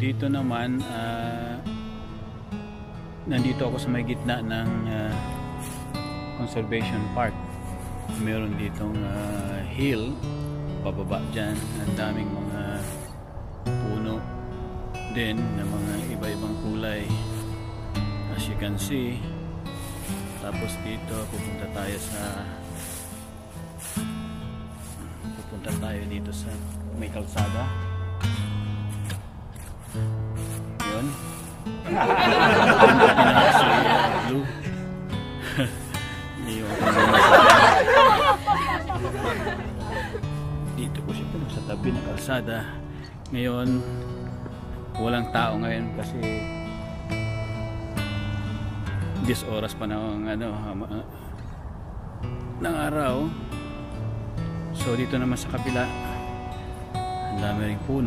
dito naman nandito ako sa may gitna ng conservation park. Meron ditong hill pababa dyan, ang daming mga puno din na mga iba-ibang kulay, as you can see. Tapos dito pupunta tayo dito sa may kalsada. Yun. Si Blue. Dito po siya sa tabi ng kalsada. Ngayon walang tao ngayon kasi this oras pa ng ng araw. So dito naman sa kabila ang dami ring puno.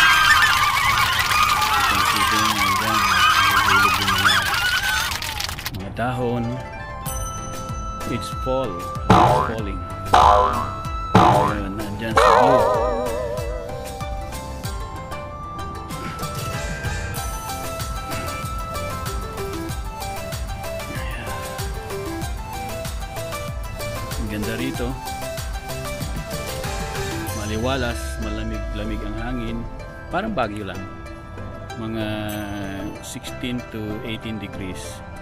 Dito nahulog yung mga dahon. It's fall. It's falling. Ayun, nandyan sa Blue. Ang ganda rito. Maliwalas, malamig-lamig ang hangin. Parang Baguio lang. Mga 16 to 18 degrees.